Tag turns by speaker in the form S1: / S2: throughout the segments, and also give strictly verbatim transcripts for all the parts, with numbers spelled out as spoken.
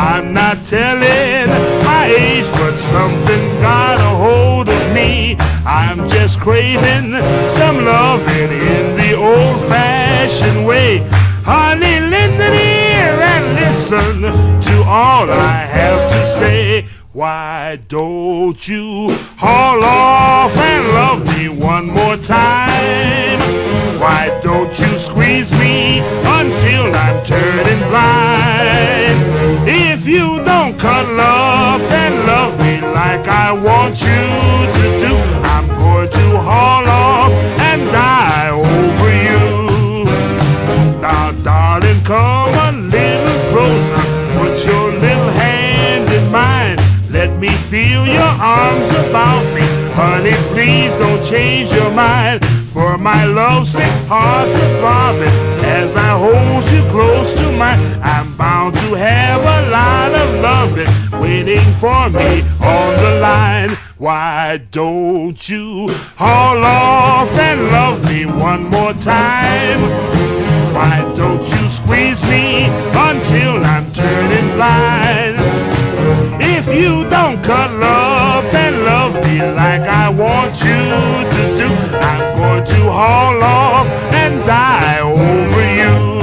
S1: I'm not telling my age, but something got a hold of me. I'm just craving some loving in the old-fashioned way. Honey, lend an ear and listen to all I have to say. Why don't you haul off and love me one more time? Why don't you squeeze me until I'm turning blind? If you don't cuddle up and love me like I want you to do, I'm going to haul off and die over you. Now, darling, come a little closer, put your little hand in mine. Let me feel your arms about me. Honey, please don't change your mind, for my lovesick heart's a throbbing as I hold you close to mine. I'm bound to have a lot of loving waiting for me on the line. Why don't you haul off and love me one more time? Why don't you squeeze me until I'm turning blind? If you don't cuddle up and love me like I want you to do, I'm going to haul off and die over you.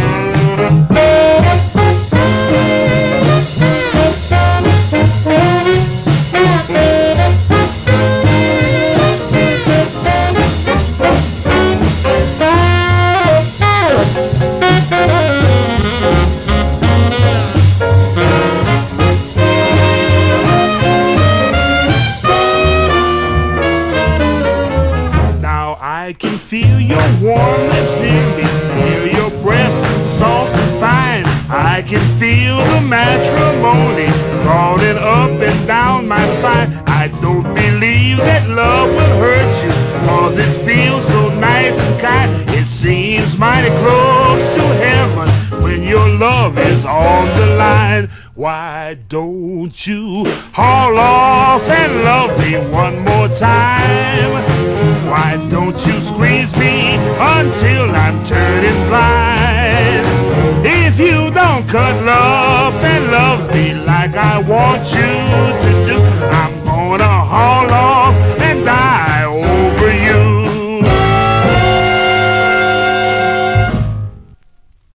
S1: I can feel your warm lips near me, hear your breath soft and fine. I can feel the matrimony crawling up and down my spine. I don't believe that love will hurt you, cause it feels so nice and kind. It seems mighty close to heaven when your love is on the line. Why don't you haul off and love me one more time? Why don't you squeeze me until I'm turning blind? If you don't cuddle up and love me like I want you to do,